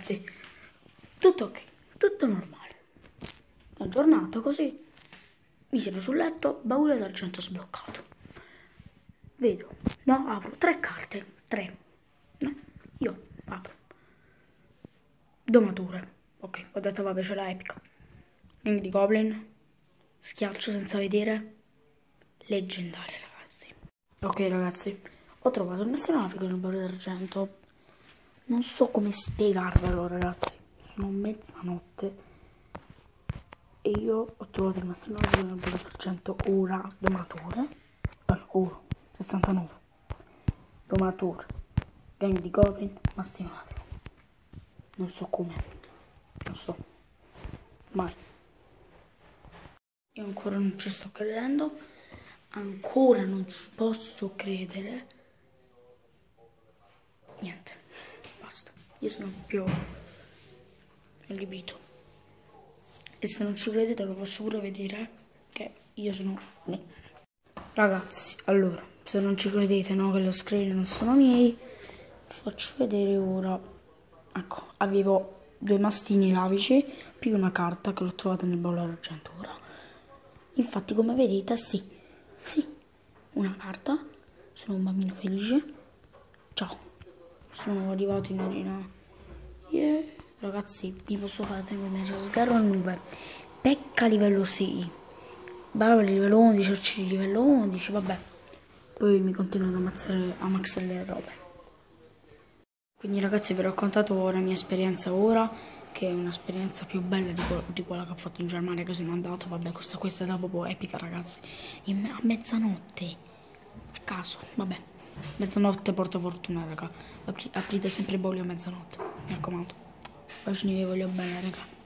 ragazzi, tutto ok, tutto normale. Una giornata così, mi siedo sul letto, baule d'argento sbloccato. Vedo, no, apro 3 carte, 3, no, io apro. Domature, ok, ho detto vabbè c'è la epica. Ring di Goblin, schiaccio senza vedere, leggendaria ragazzi. Ok ragazzi, ho trovato il maestro nel baule d'argento. Non so come spiegarvelo ragazzi, sono mezzanotte e io ho trovato il maestro nel baule d'argento ora, domature, ora, 69, domature, gang di Goblin, mastinato. Non so come, non so, mai. Io ancora non ci sto credendo, ancora non ci posso credere. Niente, basta, io sono più allibito. E se non ci credete lo faccio pure vedere che io sono me. Ragazzi, allora, se non ci credete, no, che lo screen non sono miei, faccio vedere ora. Ecco, avevo 2 mastini lavici più una carta che l'ho trovata nel baule d'argento ora. Infatti, come vedete, sì, una carta. Sono un bambino felice. Ciao, sono arrivato in arena. Yeah. Ragazzi, vi posso fare tenere sgarro a nube. Pecca livello 6. Barba livello 11, Arci livello 11, vabbè. Poi mi continuano a maxare le robe. Quindi ragazzi vi ho raccontato la mia esperienza ora, che è un'esperienza più bella di quella che ho fatto in Germania, che sono andato. Vabbè, questa è proprio epica ragazzi. A mezzanotte, a caso, vabbè. Mezzanotte porta fortuna raga. Aprite sempre i bauli a mezzanotte, mi raccomando. Bacini, vi voglio bene raga.